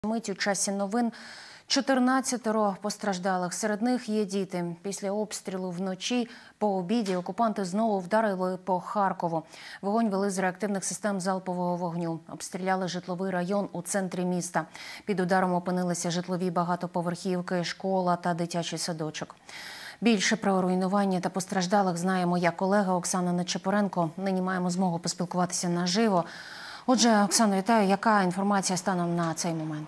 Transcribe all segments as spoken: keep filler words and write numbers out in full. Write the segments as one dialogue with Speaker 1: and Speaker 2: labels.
Speaker 1: Мить у часі новин. чотирнадцятеро постраждалих. Серед них є діти. Після обстрілу вночі по обіді окупанти знову вдарили по Харкову. Вогонь вели з реактивних систем залпового вогню. Обстріляли житловий район у центрі міста. Під ударом опинилися житлові багатоповерхівки, школа та дитячий садочок. Більше про руйнування та постраждалих знає моя колега Оксана Нечепоренко. Нині маємо змогу поспілкуватися наживо. Отже, Оксано, вітаю. Яка інформація станом на цей момент?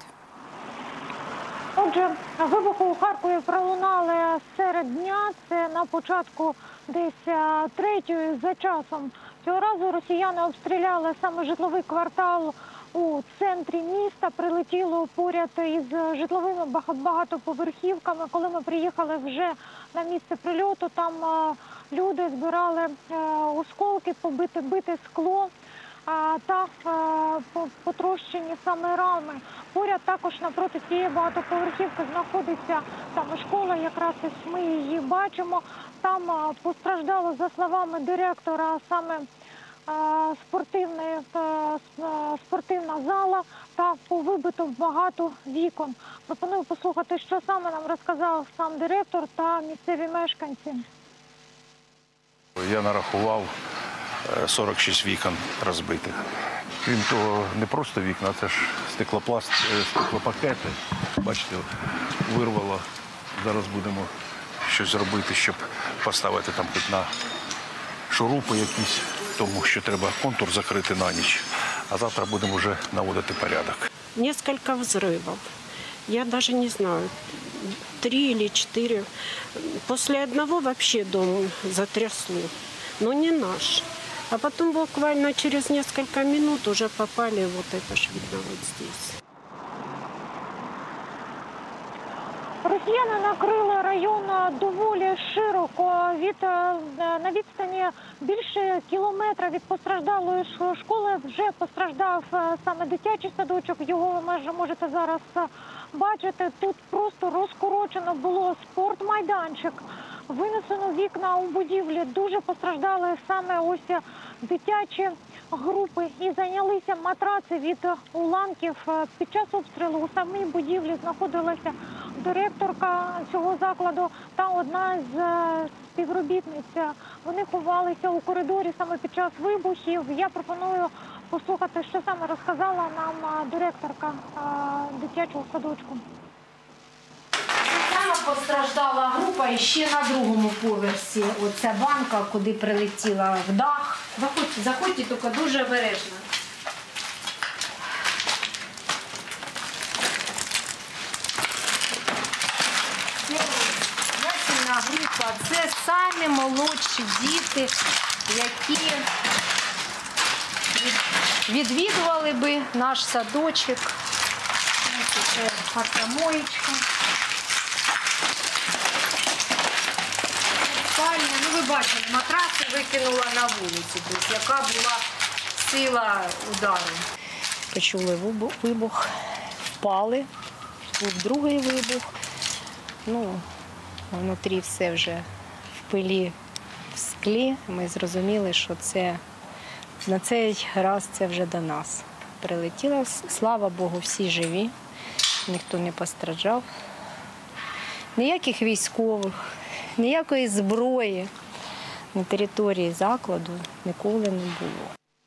Speaker 2: Отже, вибухи у Харкові пролунали серед дня. Це на початку десь третьої за часом. Цього разу росіяни обстріляли саме житловий квартал у центрі міста. Прилетіло поряд із житловими багатоповерхівками. Коли ми приїхали вже на місце прильоту, там люди збирали осколки, побите бите скло та потрощені саме рами. Поряд також напроти цієї багатоповерхівки знаходиться саме школа, якраз ось ми її бачимо. Там постраждало, за словами директора, саме спортивна зала та повибито багато вікон. Пропоную послухати, що саме нам розказав сам директор та місцеві мешканці.
Speaker 3: Я нарахував сорок шість вікон розбитих. Крім того, не просто вікна, це ж стеклопласт, стеклопакети. Бачите, вирвало. Зараз будемо щось робити, щоб поставити там хоч на шурупи якісь, тому що треба контур закрити на ніч. А завтра будемо вже наводити порядок.
Speaker 4: Несколько взрывов. Я даже не знаю, три или четыре. После одного вообще дом затрясло, но не наш. А потом буквально через несколько минут уже попали, вот это ж видно вот здесь.
Speaker 2: Росіяни накрили район доволі широко. Від, на відстані більше кілометра від постраждалої школи вже постраждав саме дитячий садочок. Його ви можете зараз бачити. Тут просто розкорочено було спортмайданчик. Винесено вікна у будівлі. Дуже постраждали саме ось дитячі групи і зайнялися матраци від уламків. Під час обстрілу у самій будівлі знаходилася директорка цього закладу та одна з співробітниць. Вони ховалися у коридорі саме під час вибухів. Я пропоную послухати, що саме розказала нам директорка дитячого садочку.
Speaker 5: Саме постраждала група і ще на другому поверсі. Оця банка, куди прилетіла в дах. Заходьте, заходьте, тільки дуже обережно. Це група. Це самі молодші діти, які відвідували би наш садочок. Це автомоєчка. Ну, ви бачите, матраси викинула на вулицю, тобто, яка була сила удару.
Speaker 6: Почули вибух, впали, був другий вибух. Ну, внутрі все вже в пилі, в склі. Ми зрозуміли, що це на цей раз це вже до нас прилетіло. Слава Богу, всі живі, ніхто не постраждав. Ніяких військових, ніякої зброї на території закладу ніколи не було.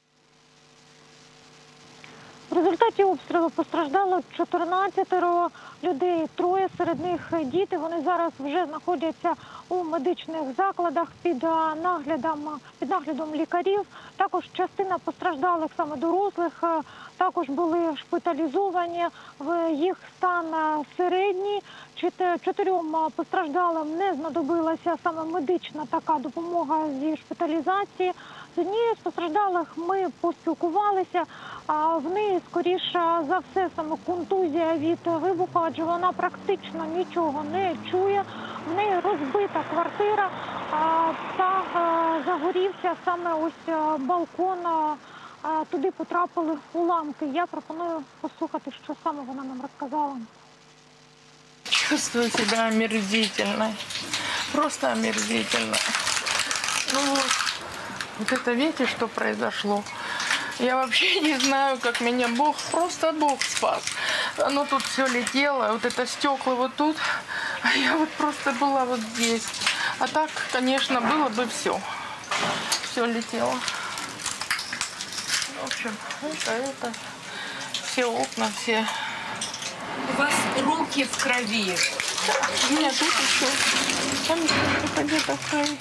Speaker 2: В результаті обстрілу постраждало чотирнадцятеро людей, троє серед них діти. Вони зараз вже знаходяться у медичних закладах під наглядом, під наглядом лікарів. Також частина постраждалих, саме дорослих, також були шпиталізовані. В їх стан середній. Чотирьом постраждалим не знадобилася саме медична така допомога зі шпиталізації. З однією з постраждалих ми поспілкувалися. В неї, скоріше за все, саме контузія від вибуху, адже вона практично нічого не чує. В неї розбита квартира та загорівся саме ось балкон. Туди потрапили уламки. Я пропоную послухати, що саме вона нам розказала.
Speaker 7: Чувствую себя омерзительно, просто омерзительно. Ну вот, вот это видите, что произошло? Я вообще не знаю, как меня Бог, просто Бог спас. оно тут все летело, вот это стекла вот тут, а я вот просто была вот здесь. А так, конечно, было бы все. Все летело. В общем, это, это, все окна, все.
Speaker 8: У вас руки в крови.
Speaker 7: У меня тут еще, там еще где-то в крови.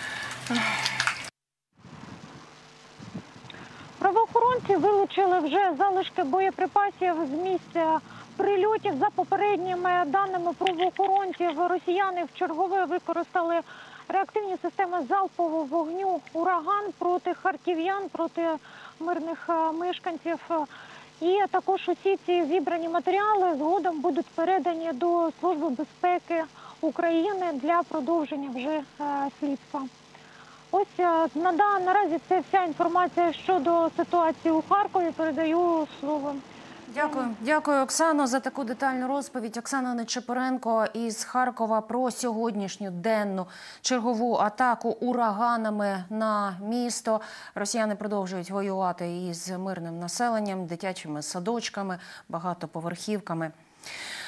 Speaker 2: Правоохоронці вилучили вже залишки боєприпасів з місця прильотів. За попередніми даними правоохоронців, росіяни вчергове використали реактивні системи залпового вогню «Ураган» проти харків'ян, проти мирних мешканців. І також усі ці зібрані матеріали згодом будуть передані до Служби безпеки України для продовження вже слідства. Ось на, наразі це вся інформація щодо ситуації у Харкові. Передаю слово.
Speaker 1: Дякую. Дякую, Оксано, за таку детальну розповідь. Оксана Нечипоренко із Харкова про сьогоднішню денну чергову атаку ураганами на місто. Росіяни продовжують воювати із мирним населенням, дитячими садочками, багатоповерхівками.